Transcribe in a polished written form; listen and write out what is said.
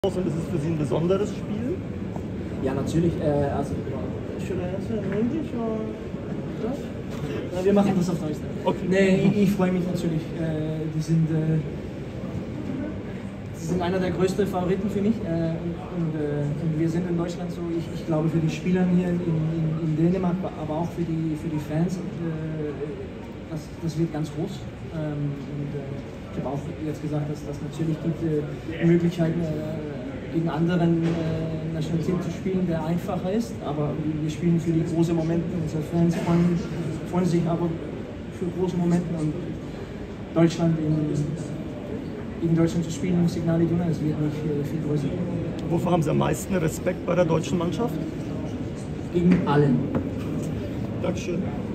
Und ist es für Sie ein besonderes Spiel? Ja, natürlich. Wir machen das auf Deutsch. Okay. Nee, ich freue mich natürlich. Die sind einer der größten Favoriten für mich. Und wir sind in Deutschland so, ich glaube für die Spieler hier in Dänemark, aber auch für die Fans, das wird ganz groß. Ich habe auch jetzt gesagt, dass das natürlich gibt Möglichkeiten, gegen anderen Nationalitäten zu spielen, der einfacher ist. Aber wir spielen für die großen Momente. Unsere Fans freuen sich aber für große Momente. Und Deutschland gegen Deutschland zu spielen im Signal Iduna, das wird nicht viel größer. Wovor haben Sie am meisten Respekt bei der deutschen Mannschaft? Gegen allen. Dankeschön.